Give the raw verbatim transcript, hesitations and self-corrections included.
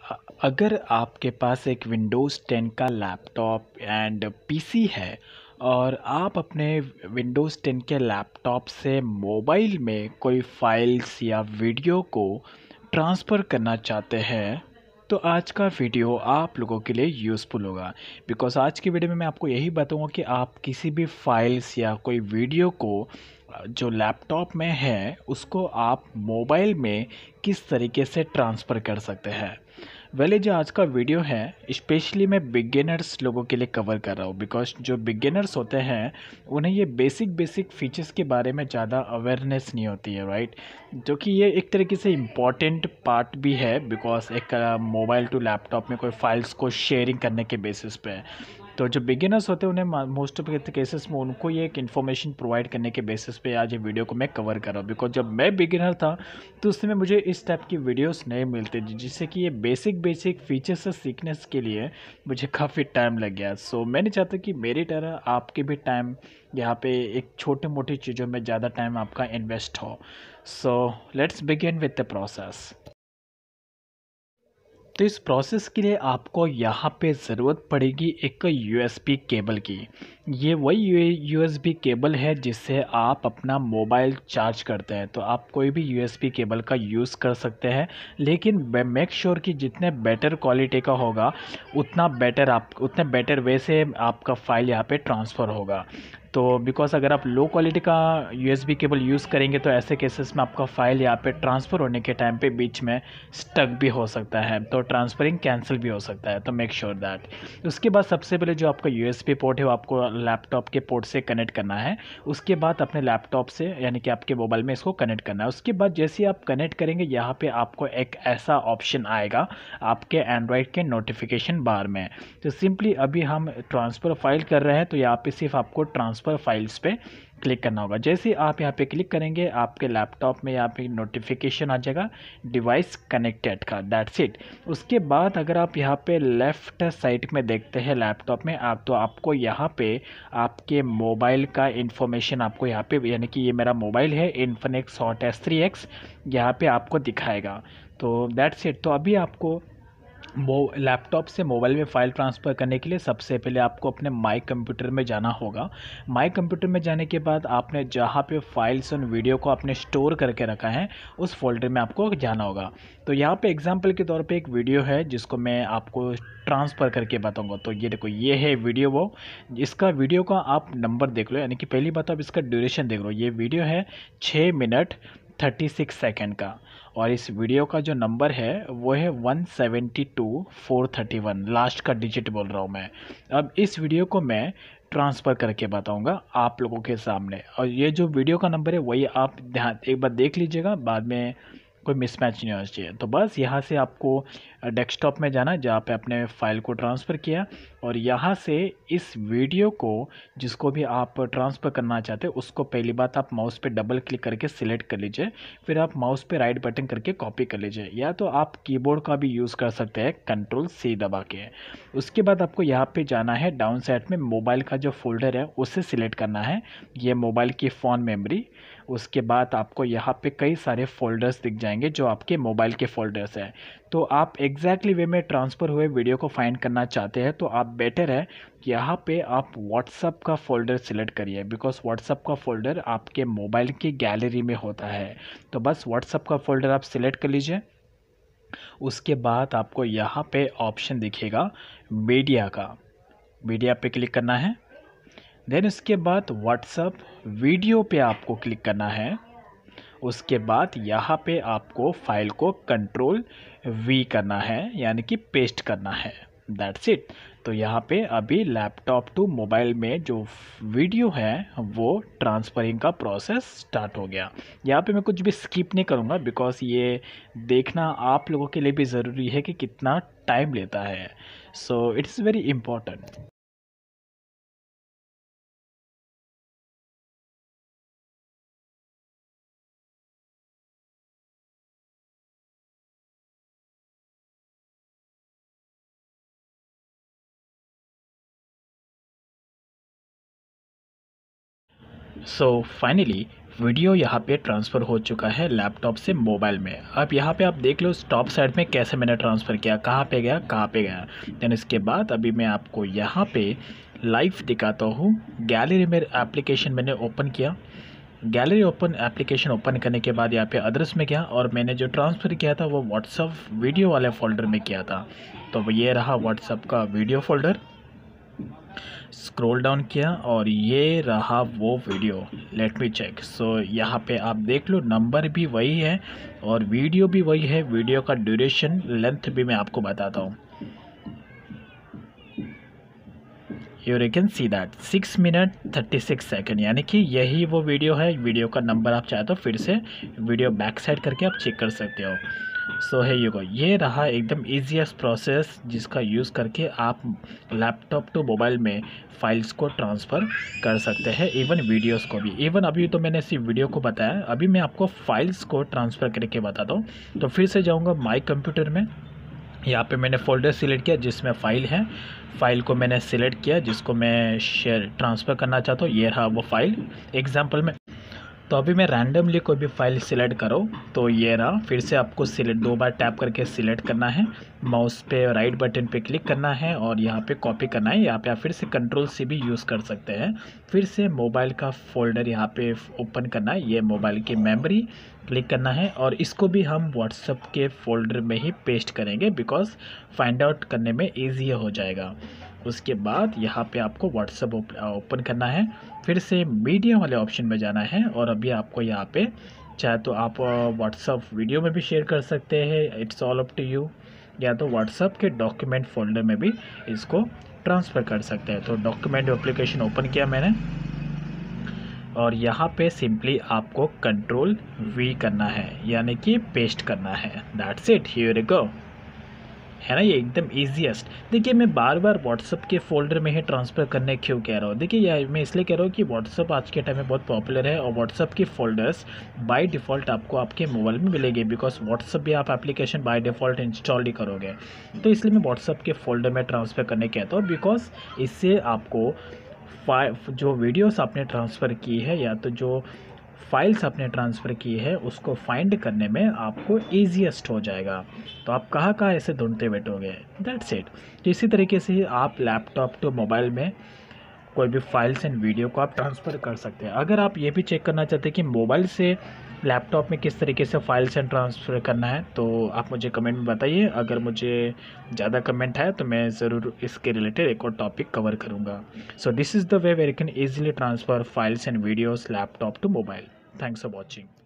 अ- अगर आपके पास एक विंडोज़ टेन का लैपटॉप एंड पीसी है और आप अपने विंडोज़ टेन के लैपटॉप से मोबाइल में कोई फाइल्स या वीडियो को ट्रांसफ़र करना चाहते हैं, तो आज का वीडियो आप लोगों के लिए यूज़फुल होगा। बिकॉज़ आज की वीडियो में मैं आपको यही बताऊंगा कि आप किसी भी फाइल्स या कोई वीडियो को अ, जो लैपटॉप में है उसको आप मोबाइल में किस तरीके से ट्रांसफ़र कर सकते हैं। वेल, जो आज का वीडियो है स्पेशली मैं बिगिनर्स लोगों के लिए कवर कर रहा हूँ, बिकॉज जो बिगिनर्स होते हैं उन्हें ये बेसिक बेसिक फीचर्स के बारे में ज़्यादा अवेयरनेस नहीं होती है, राइट। जो कि ये एक तरीके से इम्पॉर्टेंट पार्ट भी है, बिकॉज एक मोबाइल टू लैपटॉप में कोई फाइल्स को शेयरिंग करने के बेसिस पे। तो जो बिगिनर्स होते हैं उन्हें मोस्ट ऑफ केसेस में उनको ये एक इन्फॉर्मेशन प्रोवाइड करने के बेसिस पे आज ये वीडियो को मैं कवर कर रहा हूँ। बिकॉज जब मैं बिगिनर था तो उस समय मुझे इस टाइप की वीडियोस नहीं मिलती थी, जिससे कि ये बेसिक बेसिक फीचर्स से सीखने के लिए मुझे काफ़ी टाइम लग गया। सो मैं नहीं चाहता कि मेरी तरह आपके भी टाइम यहाँ पे एक छोटे मोटी चीज़ों में ज़्यादा टाइम आपका इन्वेस्ट हो। So let's begin with the process. तो इस प्रोसेस के लिए आपको यहाँ पे ज़रूरत पड़ेगी एक यूएसबी केबल की। ये वही यूएसबी केबल है जिससे आप अपना मोबाइल चार्ज करते हैं। तो आप कोई भी यूएसबी केबल का यूज़ कर सकते हैं, लेकिन मेक श्योर कि जितने बेटर क्वालिटी का होगा उतना बेटर आप उतने बेटर वे से आपका फ़ाइल यहाँ पे ट्रांसफ़र होगा। तो बिकॉज अगर आप लो क्वालिटी का यूएसबी केबल यूज़ करेंगे तो ऐसे केसेस में आपका फ़ाइल यहाँ पे ट्रांसफ़र होने के टाइम पे बीच में स्टक भी हो सकता है, तो ट्रांसफरिंग कैंसिल भी हो सकता है। तो मेक श्योर दैट उसके बाद सबसे पहले जो आपका यूएसबी पोर्ट है वो आपको लैपटॉप के पोर्ट से कनेक्ट करना है। उसके बाद अपने लैपटॉप से यानी कि आपके मोबाइल में इसको कनेक्ट करना है। उसके बाद जैसे ही आप कनेक्ट करेंगे यहाँ पे आपको एक ऐसा ऑप्शन आएगा आपके एंड्रॉयड के नोटिफिकेशन बार में। तो सिंपली अभी हम ट्रांसफ़र फाइल कर रहे हैं तो यहाँ पे सिर्फ आपको ट्रांसफ़र फाइल्स पे क्लिक करना होगा। जैसे ही आप यहाँ पे क्लिक करेंगे आपके लैपटॉप में यहाँ पे नोटिफिकेशन आ जाएगा डिवाइस कनेक्टेड का, दैट्स इट। उसके बाद अगर आप यहाँ पे लेफ़्ट साइड में देखते हैं लैपटॉप में आप, तो आपको यहाँ पे आपके मोबाइल का इंफॉर्मेशन आपको यहाँ पे, यानी कि ये मेरा मोबाइल है Infinix Hot S three X, यहाँ पे आपको दिखाएगा। तो दैट्स इट। तो अभी आपको मो लैपटॉप से मोबाइल में फ़ाइल ट्रांसफ़र करने के लिए सबसे पहले आपको अपने माई कंप्यूटर में जाना होगा। माई कंप्यूटर में जाने के बाद आपने जहाँ पे फाइल्स और वीडियो को आपने स्टोर करके रखा है उस फोल्डर में आपको जाना होगा। तो यहाँ पे एग्जांपल के तौर पे एक वीडियो है जिसको मैं आपको ट्रांसफ़र करके बताऊंगा। तो ये देखो, ये है वीडियो। वो इसका वीडियो का आप नंबर देख लो, यानी कि पहली बात आप इसका ड्यूरेशन देख लो। ये वीडियो है छः मिनट थर्टी सिक्स सेकेंड का, और इस वीडियो का जो नंबर है वो है one seventy two four thirty one, last का डिजिट बोल रहा हूँ मैं। अब इस वीडियो को मैं ट्रांसफ़र करके बताऊंगा आप लोगों के सामने, और ये जो वीडियो का नंबर है वही आप ध्यान एक बार देख लीजिएगा, बाद में कोई मिसमैच नहीं होना चाहिए। तो बस यहाँ से आपको डेस्कटॉप में जाना है जहाँ पे आपने फ़ाइल को ट्रांसफ़र किया, और यहाँ से इस वीडियो को जिसको भी आप ट्रांसफ़र करना चाहते हैं उसको पहली बात आप माउस पे डबल क्लिक करके सिलेक्ट कर लीजिए। फिर आप माउस पे राइट बटन करके कॉपी कर लीजिए, या तो आप कीबोर्ड का भी यूज़ कर सकते हैं कंट्रोल सी दबा के। उसके बाद आपको यहाँ पे जाना है डाउन साइड में मोबाइल का जो फोल्डर है उसे सिलेक्ट करना है, ये मोबाइल की फ़ोन मेमोरी। उसके बाद आपको यहाँ पे कई सारे फ़ोल्डर्स दिख जाएंगे जो आपके मोबाइल के फ़ोल्डर्स हैं। तो आप एग्जैक्टली वे में ट्रांसफ़र हुए वीडियो को फाइंड करना चाहते हैं तो आप बेटर है कि यहाँ पे आप व्हाट्सअप का फ़ोल्डर सिलेक्ट करिए, बिकॉज व्हाट्सअप का फ़ोल्डर आपके मोबाइल की गैलरी में होता है। तो बस व्हाट्सअप का फ़ोल्डर आप सिलेक्ट कर लीजिए। उसके बाद आपको यहाँ पे ऑप्शन दिखेगा मीडिया का, मीडिया पे क्लिक करना है। देन उसके बाद व्हाट्सअप वीडियो पे आपको क्लिक करना है। उसके बाद यहाँ पे आपको फाइल को कंट्रोल वी करना है, यानी कि पेस्ट करना है, दैट्स इट। तो यहाँ पे अभी लैपटॉप टू मोबाइल में जो वीडियो है वो ट्रांसफरिंग का प्रोसेस स्टार्ट हो गया। यहाँ पे मैं कुछ भी स्किप नहीं करूँगा, बिकॉज ये देखना आप लोगों के लिए भी ज़रूरी है कि कितना टाइम लेता है। So it's very important. So finally video यहाँ पे ट्रांसफ़र हो चुका है लैपटॉप से मोबाइल में। अब यहाँ पे आप देख लो टॉप साइड में कैसे मैंने ट्रांसफ़र किया, कहाँ पे गया कहाँ पे गया। देन इसके बाद अभी मैं आपको यहाँ पे लाइव दिखाता हूँ। गैलरी में एप्लीकेशन मैंने ओपन किया, गैलरी ओपन एप्लीकेशन ओपन करने के बाद यहाँ पे अदर्स में गया और मैंने जो ट्रांसफ़र किया था वो व्हाट्सअप वीडियो वाले फ़ोल्डर में किया था। तो ये रहा व्हाट्सअप का वीडियो फ़ोल्डर। स्क्रॉल डाउन किया और ये रहा वो video. Let me check. So यहाँ पे आप देख लो नंबर भी वही है और वीडियो भी वही है। वीडियो का ड्यूरेशन लेंथ भी मैं आपको बताता हूँ। You can see that six minute thirty six second, यानी कि यही वो वीडियो है। वीडियो का नंबर आप चाहे तो फिर से वीडियो बैक साइड करके आप चेक कर सकते हो। सो है यू गो, ये रहा एकदम ईजीएस्ट प्रोसेस जिसका यूज़ करके आप लैपटॉप टू मोबाइल में फ़ाइल्स को ट्रांसफ़र कर सकते हैं, इवन वीडियोस को भी। इवन अभी तो मैंने सिर्फ वीडियो को बताया, अभी मैं आपको फ़ाइल्स को ट्रांसफ़र करके बताता हूँ। तो फिर से जाऊँगा माई कंप्यूटर में। यहाँ पे मैंने फ़ोल्डर सिलेक्ट किया जिसमें फ़ाइल है। फ़ाइल को मैंने सिलेक्ट किया जिसको मैं शेयर ट्रांसफ़र करना चाहता हूँ। ये रहा वो फ़ाइल एग्जांपल में। तो अभी मैं रैंडमली कोई भी फ़ाइल सिलेक्ट करो तो ये रहा। फिर से आपको सिलेक्ट दो बार टैप करके सिलेक्ट करना है, माउस पे राइट बटन पे क्लिक करना है और यहाँ पे कॉपी करना है। यहाँ पे आप फिर से कंट्रोल से भी यूज़ कर सकते हैं। फिर से मोबाइल का फ़ोल्डर यहाँ पे ओपन करना है, ये मोबाइल की मेमोरी क्लिक करना है और इसको भी हम व्हाट्सएप के फ़ोल्डर में ही पेस्ट करेंगे बिकॉज़ फाइंड आउट करने में ईजी हो जाएगा। उसके बाद यहाँ पे आपको व्हाट्सएप ओपन करना है, फिर से मीडिया वाले ऑप्शन में जाना है और अभी आपको यहाँ पे चाहे तो आप व्हाट्सएप वीडियो में भी शेयर कर सकते हैं, it's all up to you, या तो व्हाट्सएप के डॉक्यूमेंट फोल्डर में भी इसको ट्रांसफ़र कर सकते हैं। तो डॉक्यूमेंट एप्लीकेशन ओपन किया मैंने और यहाँ पे सिंपली आपको कंट्रोल वी करना है, यानी कि पेस्ट करना है। That's it, here you go. है ना, ये एकदम ईजीएस्ट। देखिए मैं बार बार व्हाट्सअप के फ़ोल्डर में ही ट्रांसफ़र करने क्यों कह रहा हूँ, देखिए यार मैं इसलिए कह रहा हूँ कि व्हाट्सअप आज के टाइम में बहुत पॉपुलर है और व्हाट्सअप की फ़ोल्डर्स बाय डिफ़ॉल्ट आपको आपके मोबाइल में मिलेगी बिकॉज व्हाट्सअप भी आप एप्लीकेशन बाय डिफ़ॉल्ट इंस्टॉल ही करोगे। तो इसलिए मैं व्हाट्सअप के फ़ोल्डर में ट्रांसफ़र करने कहता हूँ बिकॉज इससे आपको फाइव जो वीडियोस आपने ट्रांसफ़र की है या तो जो फाइल्स आपने ट्रांसफ़र की है उसको फाइंड करने में आपको ईजीएस्ट हो जाएगा। तो आप कहाँ कहाँ ऐसे ढूंढते बैठोगे, दैट्स इट। तो इसी तरीके से आप लैपटॉप टू मोबाइल में कोई भी फाइल्स एंड वीडियो को आप ट्रांसफ़र कर सकते हैं। अगर आप ये भी चेक करना चाहते हैं कि मोबाइल से लैपटॉप में किस तरीके से फाइल्स एंड ट्रांसफ़र करना है तो आप मुझे कमेंट में बताइए। अगर मुझे ज़्यादा कमेंट है तो मैं ज़रूर इसके रिलेटेड एक और टॉपिक कवर करूँगा। So this is the way where you can easily transfer files and videos laptop to mobile. Thanks for watching.